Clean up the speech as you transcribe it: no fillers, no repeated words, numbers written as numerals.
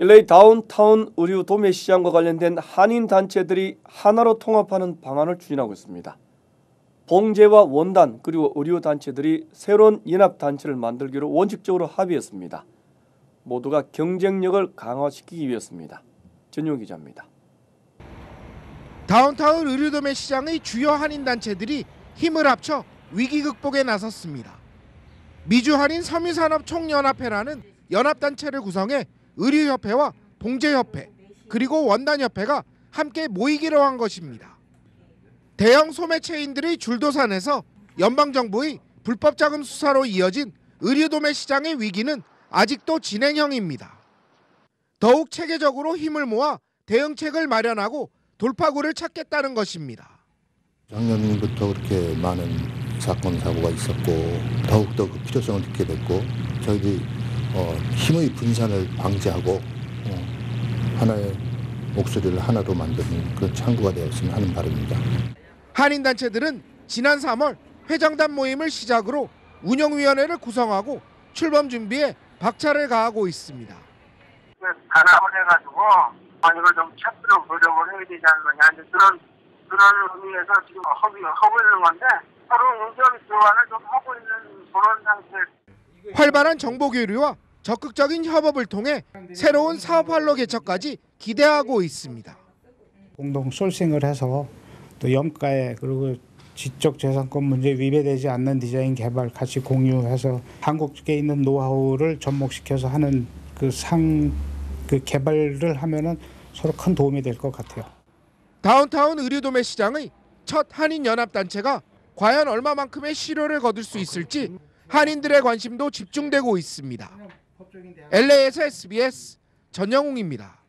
LA 다운타운 의류 도매 시장과 관련된 한인 단체들이 하나로 통합하는 방안을 추진하고 있습니다. 봉제와 원단 그리고 의류 단체들이 새로운 연합 단체를 만들기로 원칙적으로 합의했습니다. 모두가 경쟁력을 강화시키기 위해서입니다. 전용 기자입니다. 다운타운 의류 도매 시장의 주요 한인 단체들이 힘을 합쳐 위기 극복에 나섰습니다. 미주 한인 섬유산업 총연합회라는 연합단체를 구성해 의류협회와 봉제협회 그리고 원단협회가 함께 모이기로 한 것입니다. 대형 소매체인들의 줄도산에서 연방정부의 불법 자금 수사로 이어진 의류 도매 시장의 위기는 아직도 진행형입니다. 더욱 체계적으로 힘을 모아 대응책을 마련하고 돌파구를 찾겠다는 것입니다. 작년부터 그렇게 많은 사건 사고가 있었고 더욱더 그 필요성을 느끼게 됐고 저희들이 힘의 분산을 방지하고 하나의 목소리를 하나로 만드는 그런 창구가 되었으면 하는 바람입니다. 한인 단체들은 지난 3월 회장단 모임을 시작으로 운영위원회를 구성하고 출범 준비에 박차를 가하고 있습니다. 단합을 해가지고 이걸 좀 찾도록 노력을 해야 되지 않느냐 그런 의미에서 지금 하고 있는 건데 서로 의견 교환을 좀 하고 있는 그런 상태. 활발한 정보 교류와 적극적인 협업을 통해 새로운 사업 활로 개척까지 기대하고 있습니다. 공동 솔싱을 해서 또 염가에 그리고 지적재산권 문제 위배되지 않는 디자인 개발 같이 공유해서 한국에 있는 노하우를 접목시켜서 하는 그 개발을 하면은 서로 큰 도움이 될 것 같아요. 다운타운 의류도매 시장의 첫 한인 연합단체가 과연 얼마만큼의 실효를 거둘 수 있을지 한인들의 관심도 집중되고 있습니다. LA에서 SBS 전영웅입니다.